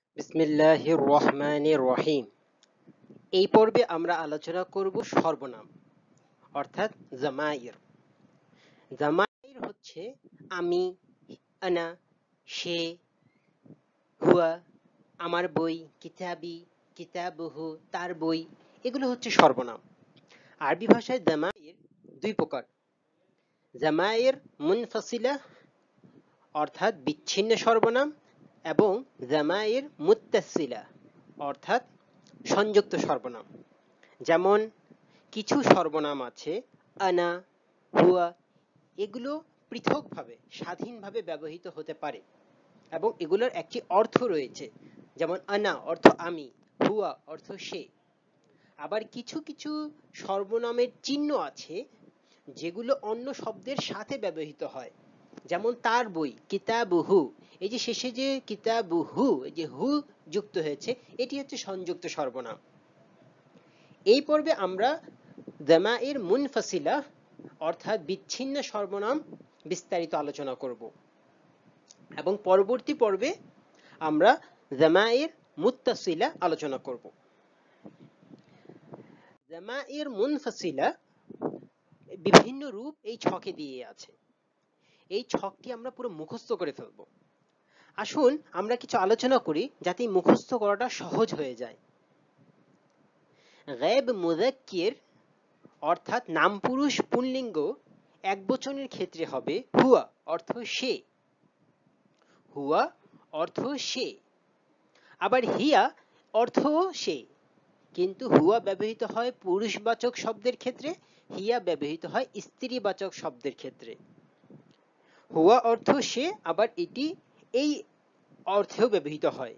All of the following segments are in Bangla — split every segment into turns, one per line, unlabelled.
বিসমিল্লাহির রহমানির রহিম। এই পর্বে আমরা আলোচনা করব সর্বনাম অর্থাৎ জামাইর। জামাইর হচ্ছে আমি, আনা, সে, হুয়া, আমার বই, কিতাবি, কিতাবুহু, তার বই, এগুলো হচ্ছে সর্বনাম। আরবি ভাষায় জামাইর দুই প্রকার: জামাইর মুনফাসিলা অর্থাৎ বিচ্ছিন্ন সর্বনাম এবং জামাইর মুত্তাসিলা অর্থাৎ সংযুক্ত সর্বনাম। যেমন কিছু সর্বনাম আছে আনা, হুয়া, এগুলো পৃথকভাবে স্বাধীনভাবে ব্যবহৃত হতে পারে এবং এগুলোর একটি অর্থ রয়েছে। যেমন আনা অর্থ আমি, হুয়া অর্থ সে। আবার কিছু কিছু সর্বনামের চিহ্ন আছে যেগুলো অন্য শব্দের সাথে ব্যবহৃত হয়। যেমন তার বই, কিতাবুহু, এই যে শেষে যে কিতাবুহু, এই যে হু যুক্ত হয়েছে, এটি হচ্ছে সংযুক্ত সর্বনাম। এই পর্বে আমরা জামাইর মুনফাসিলা অর্থাৎ বিচ্ছিন্ন সর্বনাম বিস্তারিত আলোচনা করব এবং পরবর্তী পর্বে আমরা জামাইর মুত্তাসিলা আলোচনা করব। জামাইর মুনফাসিলা বিভিন্ন রূপ এই ছকে দিয়ে আছে। এই ছকটি আমরা পুরো মুখস্থ করে ফেলবো। আসুন আমরা কিছু আলোচনা করি যাতে মুখস্থ করাটা সহজ হয়ে যায়। গায়ব মুযাক্কির অর্থাৎ নাম পুরুষ পুল্লিঙ্গ একবচনের ক্ষেত্রে হবে হুয়া অর্থ সে, হুয়া অর্থ সে। আবার হিয়া অর্থ সে, কিন্তু হুয়া ব্যবহৃত হয় পুরুষবাচক শব্দের ক্ষেত্রে, হিয়া ব্যবহৃত হয় স্ত্রীবাচক শব্দের ক্ষেত্রে। হুয়া অর্থ সে, আবার এটি এই অর্থেও ব্যবহৃত হয়।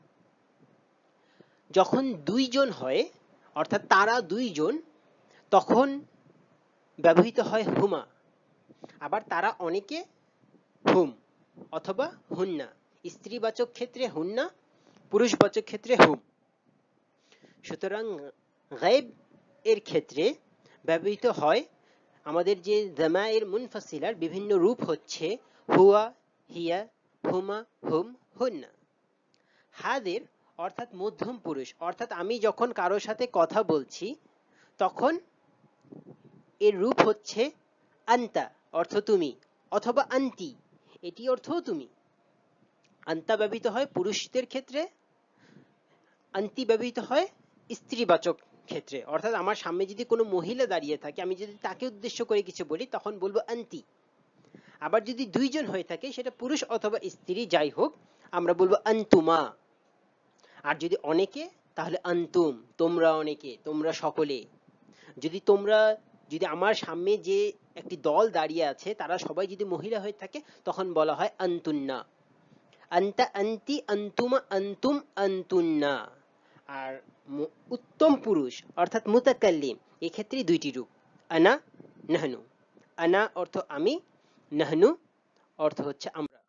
যখন দুইজন হয় অর্থাৎ তারা দুইজন, তখন ব্যবহৃত হয় হুমা। আবার তারা অনেকে হুম অথবা হুন্না। স্ত্রীবাচক ক্ষেত্রে হুন্না, পুরুষবাচক ক্ষেত্রে হুম। সুতরাং গায়ব এর ক্ষেত্রে ব্যবহৃত হয় আমাদের যে জামাইর মুনফাসিলার বিভিন্ন রূপ হচ্ছে হুয়া, হিয়া, হুমা, হুম, হুন্না। হাদের অর্থাৎ মধ্যম পুরুষ, অর্থাৎ আমি যখন কারোর সাথে কথা বলছি তখন এর রূপ হচ্ছে আন্তা অর্থ তুমি, অথবা আন্তি, এটি অর্থও তুমি। আন্তা ব্যবহৃত হয় পুরুষদের ক্ষেত্রে, আন্তি ব্যবহৃত হয় স্ত্রীবাচক ক্ষেত্রে। অর্থাৎ আমার সামনে যদি কোনো মহিলা দাঁড়িয়ে থাকে, আমি যদি তাকে উদ্দেশ্য করে কিছু বলি তখন বলবো আন্তি। আবার যদি দুইজন হয়ে থাকে, সেটা পুরুষ অথবা স্ত্রী যাই হোক, আমরা বলবো আন্তুমা। আর যদি অনেকে, তাহলে আন্তুম, তোমরা অনেকে, তোমরা সকলে। যদি আমার সামনে যে একটি দল দাঁড়িয়ে আছে তারা সবাই যদি মহিলা হয়ে থাকে তখন বলা হয় আন্তুন্না। আন্তা, আন্তি, আন্তুমা, আন্তুম, আন্তুন্না। আর উত্তম পুরুষ অর্থাৎ মুতাকাল্লিম, এক্ষেত্রে দুইটি রূপ, আনা, নাহনু। আনা অর্থ আমি, নাহনু অর্থ হচ্ছে আমরা।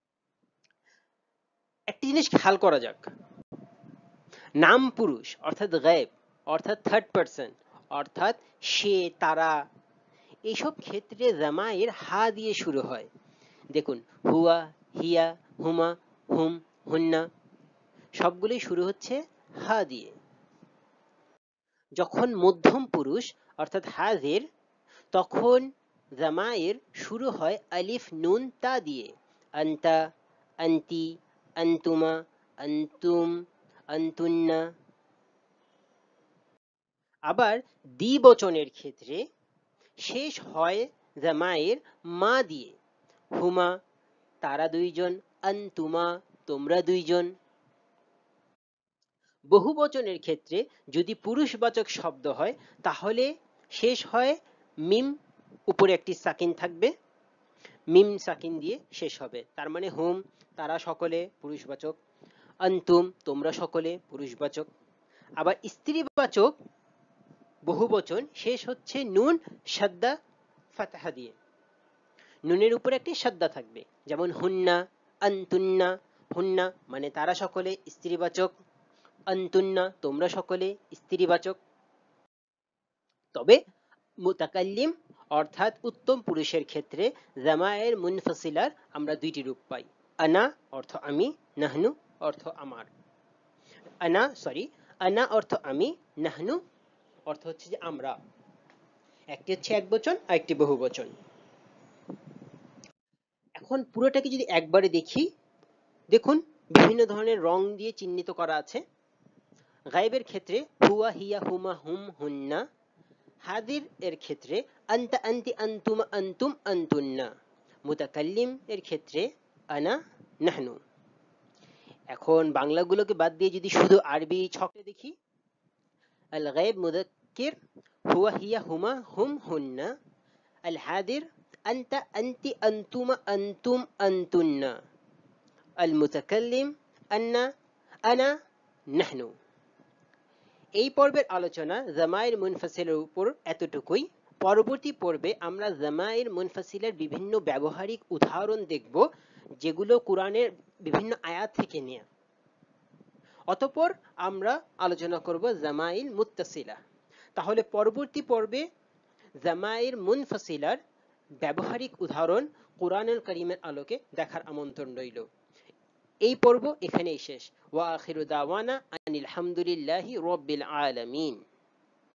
একটি জিনিস খেয়াল করা যাক, নাম পুরুষ অর্থাৎ গায়েব অর্থাৎ থার্ড পারসন অর্থাৎ সে, তারা, এইসব ক্ষেত্রে জামাইর হা দিয়ে শুরু হয়। দেখুন, হুয়া, হিয়া, হুমা, হুম, হুন্না সবগুলোই শুরু হচ্ছে হা দিয়ে। যখন মধ্যম পুরুষ অর্থাৎ হাজির, তখন জামাইর শুরু হয় আলিফ নুন তা দিয়ে। আন্তা, আন্তি, আন্তুমা, আন্তুম, আন্তুন্না। আবার দ্বিবচনের ক্ষেত্রে শেষ হয় জামাইর মা দিয়ে। হুমা, তারা দুইজন, আন্তুমা, তোমরা দুইজন। বহুবচনের ক্ষেত্রে যদি পুরুষবাচক শব্দ হয় তাহলে শেষ হয় মিম, উপরে একটি সাকিন থাকবে, মিম সাকিন দিয়ে শেষ হবে। তার মানে হুম, তারা সকলে, পুরুষবাচক। আন্তুম, তোমরা সকলে, পুরুষবাচক। আবার স্ত্রীবাচক বহুবচন শেষ হচ্ছে নুন সাদ্দা ফাতাহা দিয়ে। নুনের উপরে একটি সাদ্দা থাকবে, যেমন হুন্না, আন্তুন্না। হুন্না মানে তারা সকলে, স্ত্রীবাচক। আন্তুন্না তোমরা সকলে, স্ত্রীবাচক। তবে মুতাকাল্লিম অর্থাৎ উত্তম পুরুষের ক্ষেত্রে জামায়ের মুনফাসিলার আমরা দুইটি রূপ পাই। আনা অর্থ আমি, নাহনু অর্থ আমার। আনা অর্থ আমি, নাহনু অর্থ হচ্ছে যে আমরা। একটি হচ্ছে একবচন আর একটি বহুবচন। এখন পুরোটাকে যদি একবারে দেখি, দেখুন বিভিন্ন ধরনের রং দিয়ে চিহ্নিত করা আছে। গায়েবের ক্ষেত্রে হুয়া, হিয়া, হুমা, হুম, হুন্না। হাদির এর ক্ষেত্রে আনতা, আনতি, আনতুমা, আনতুম, আনতুন্না। মুতাকাল্লিম এর ক্ষেত্রে আনা, নাহনু। এখন বাংলাগুলোকে বাদ দিয়ে যদি শুধু আরবি ছকে দেখি, আল গায়েব মুদাক্কির হুয়া, হিয়া, হুমা, হুম, হুন্না। আল হাদির আনতা, আনতি, আনতুমা, আনতুম, আনতুন্না। আল মুতাকাল্লিম আন্না, আনা, নাহনু। এই পর্বের আলোচনা জামাইর মুনফাসিলের উপর এতটুকুই। পরবর্তী পর্বে আমরা জামাইর মুনফাসিলের বিভিন্ন ব্যবহারিক উদাহরণ দেখব, যেগুলো কোরআনের বিভিন্ন আয়াত থেকে নেয়া। অতঃপর আমরা আলোচনা করব জামাইল মুত্তাসিলা। তাহলে পরবর্তী পর্বে জামাইর মুনফাসিলার ব্যবহারিক উদাহরণ কোরআনুল কারীমের আলোকে দেখার আমন্ত্রণ রইল। এই পর্ব এখানেই শেষ। ওয়া আখিরু দাওয়ানা আনিল হামদুলিল্লাহি রাব্বিল আলামিন।